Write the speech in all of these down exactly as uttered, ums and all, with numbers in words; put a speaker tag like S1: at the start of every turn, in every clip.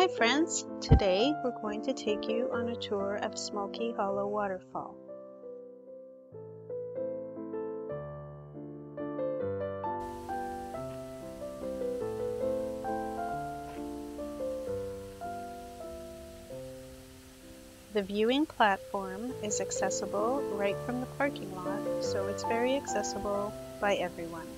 S1: Hi friends, today we're going to take you on a tour of Smokey Hollow Waterfall. The viewing platform is accessible right from the parking lot, so it's very accessible by everyone.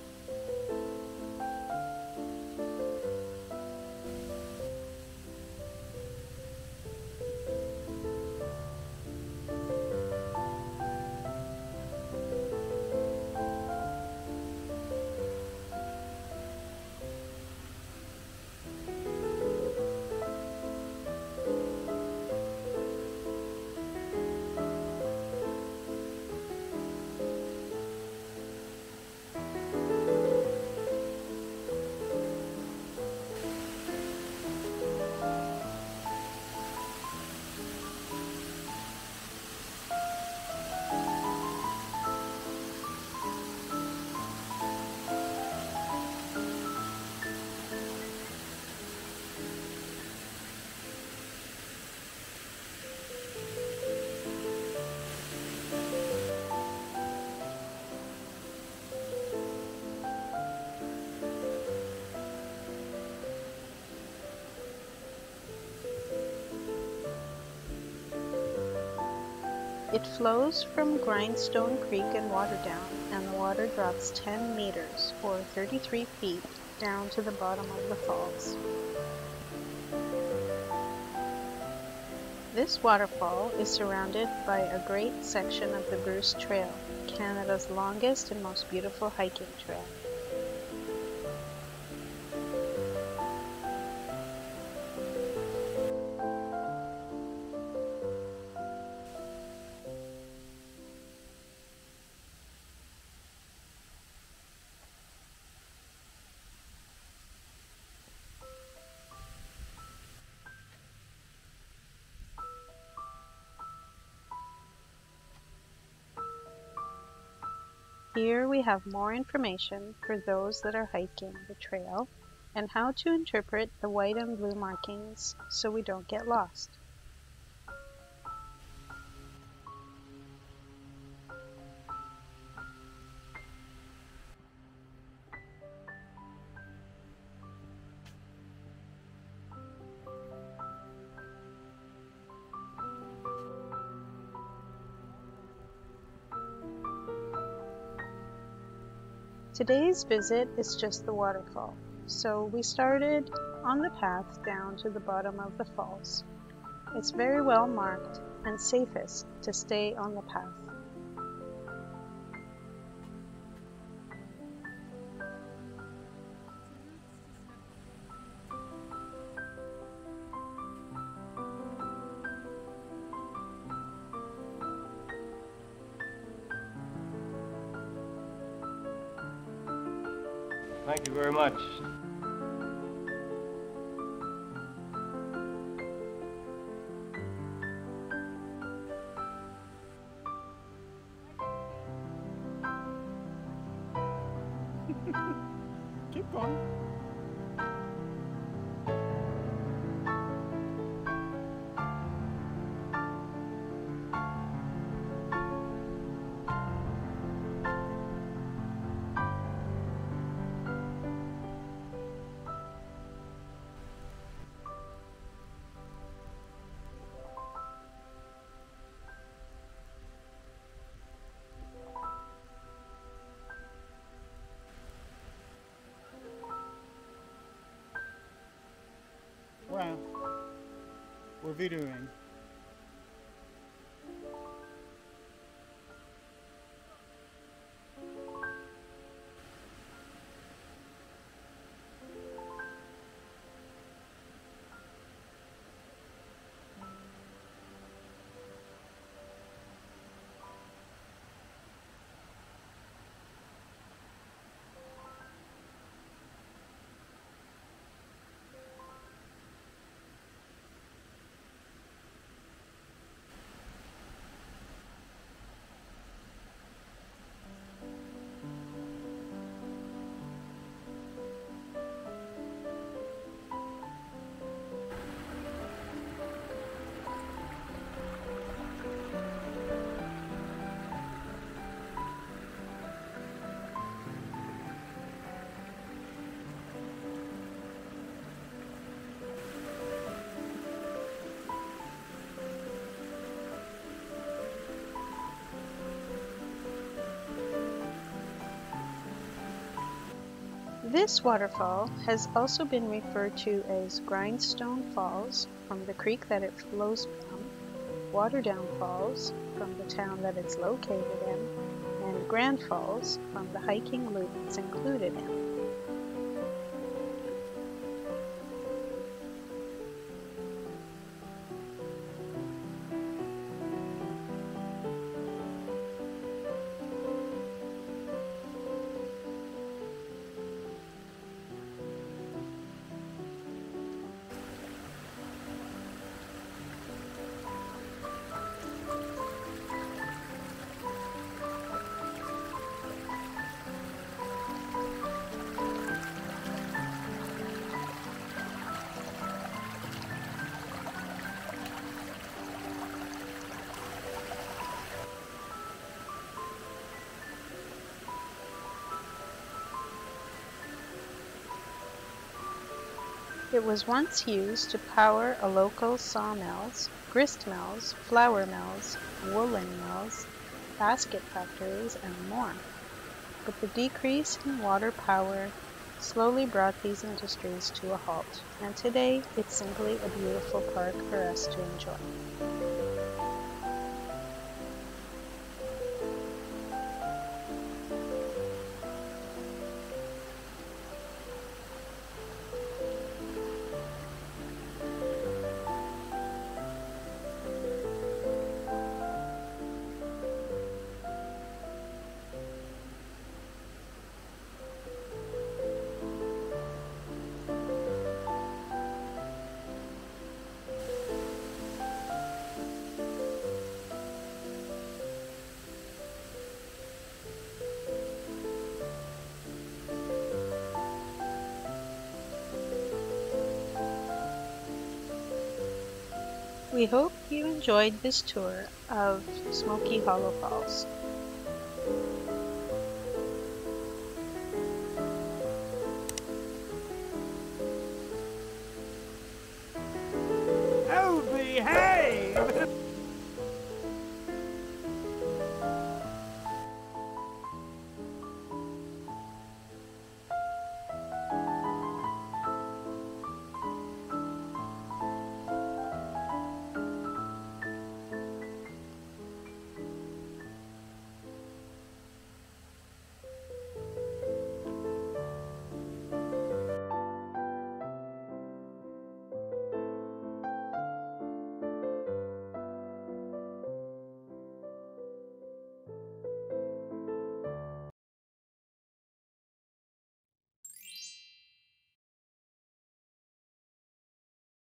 S1: It flows from Grindstone Creek in Waterdown, and the water drops ten meters, or thirty-three feet, down to the bottom of the falls. This waterfall is surrounded by a great section of the Bruce Trail, Canada's longest and most beautiful hiking trail. Here we have more information for those that are hiking the trail and how to interpret the white and blue markings so we don't get lost. Today's visit is just the waterfall, so we started on the path down to the bottom of the falls. It's very well marked and safest to stay on the path.
S2: Thank you very much.
S3: Keep going. Well, we're videoing.
S1: This waterfall has also been referred to as Grindstone Falls from the creek that it flows from, Waterdown Falls from the town that it's located in, and Grand Falls from the hiking loop it's included in. It was once used to power a local sawmills, grist mills, flour mills, woolen mills, basket factories, and more. But the decrease in water power slowly brought these industries to a halt, and today it's simply a beautiful park for us to enjoy. We hope you enjoyed this tour of Smokey Hollow Falls.